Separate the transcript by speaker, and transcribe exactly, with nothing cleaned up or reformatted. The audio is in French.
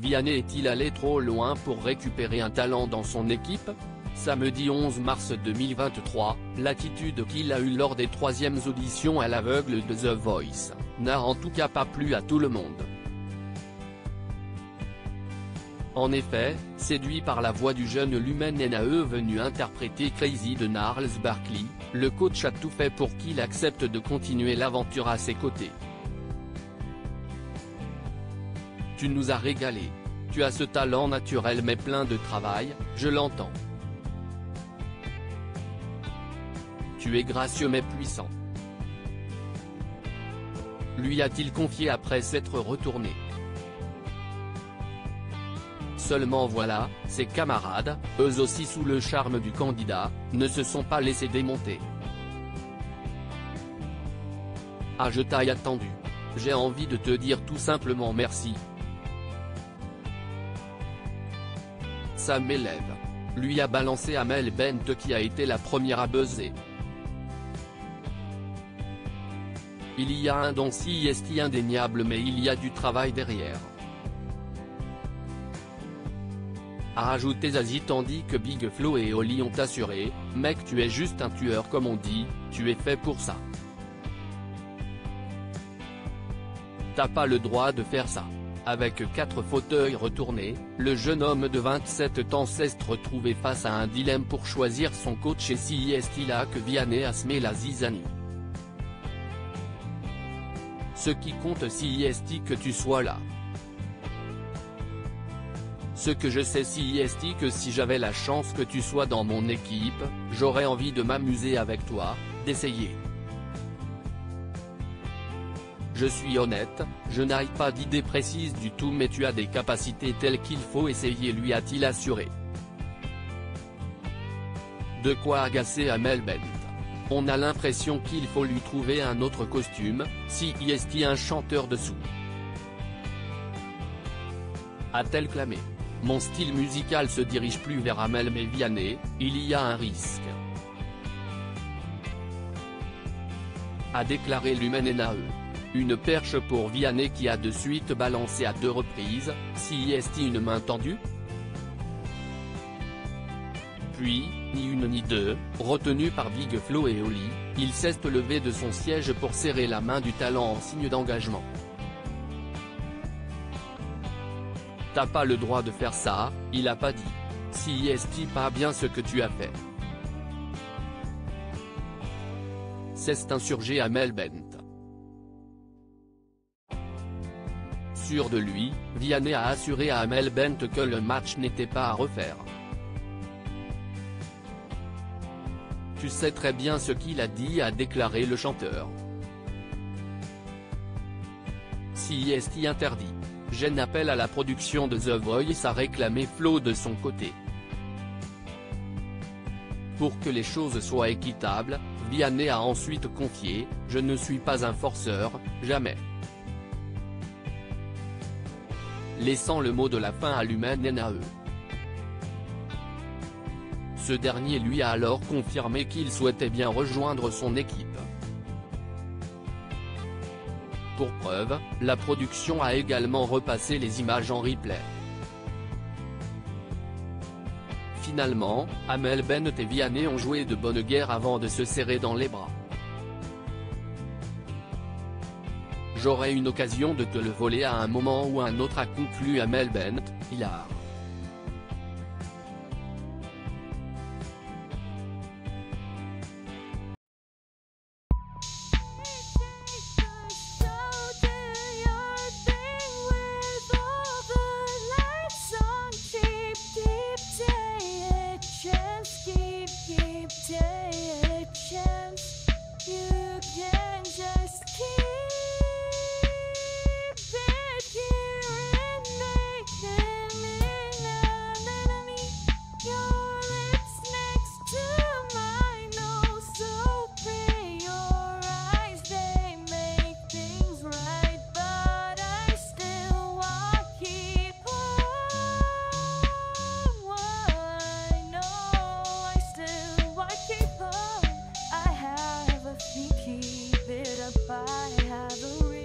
Speaker 1: Vianney est-il allé trop loin pour récupérer un talent dans son équipe? Samedi onze mars deux mille vingt-trois, l'attitude qu'il a eue lors des troisièmes auditions à l'aveugle de The Voice, n'a en tout cas pas plu à tout le monde. En effet, séduit par la voix du jeune Lumen N A E venu interpréter Crazy de Gnarls Barkley, le coach a tout fait pour qu'il accepte de continuer l'aventure à ses côtés. Tu nous as régalé. Tu as ce talent naturel mais plein de travail, je l'entends. Tu es gracieux mais puissant. Lui a-t-il confié après s'être retourné. Seulement voilà, ses camarades, eux aussi sous le charme du candidat, ne se sont pas laissés démonter. Ah, je t'ai attendu. J'ai envie de te dire tout simplement merci. Ça m'élève. Lui a balancé Amel Bent qui a été la première à buzzer. Il y a un don si est indéniable mais il y a du travail derrière. A ajouté Zazie tandis que Big Flo et Oli ont assuré, mec tu es juste un tueur comme on dit, tu es fait pour ça. T'as pas le droit de faire ça. Avec quatre fauteuils retournés, le jeune homme de vingt-sept ans s'est retrouvé face à un dilemme pour choisir son coach et si est-il là que Vianney a semé la zizanie. Ce qui compte si est que tu sois là. Ce que je sais si est que si j'avais la chance que tu sois dans mon équipe, j'aurais envie de m'amuser avec toi, d'essayer. Je suis honnête, je n'ai pas d'idée précise du tout mais tu as des capacités telles qu'il faut essayer lui a-t-il assuré. De quoi agacer Amel Bent. On a l'impression qu'il faut lui trouver un autre costume, si est un chanteur dessous. A-t-elle clamé. Mon style musical se dirige plus vers Amel mais Vianney, il y a un risque. A déclaré Lumen N A E. Une perche pour Vianney qui a de suite balancé à deux reprises, si est une main tendue. Puis, ni une ni deux, retenu par Big Flo et Oli, il s'est levé de son siège pour serrer la main du talent en signe d'engagement. T'as pas le droit de faire ça, il a pas dit. Si est pas bien ce que tu as fait. C'est insurgé Amel Bent. Sûr de lui, Vianney a assuré à Amel Bent que le match n'était pas à refaire. Tu sais très bien ce qu'il a dit, a déclaré le chanteur. Si est interdit. J'en appelle à la production de The Voice a réclamé Flo de son côté. Pour que les choses soient équitables, Vianney a ensuite confié, je ne suis pas un forceur, jamais. Laissant le mot de la fin à Lumen N A E. Ce dernier lui a alors confirmé qu'il souhaitait bien rejoindre son équipe. Pour preuve, la production a également repassé les images en replay. Finalement, Amel Bent et Vianney ont joué de bonne guerre avant de se serrer dans les bras. J'aurai une occasion de te le voler à un moment ou un autre, a conclu Amel Bent, hilar.
Speaker 2: Keep it up, I have a reason.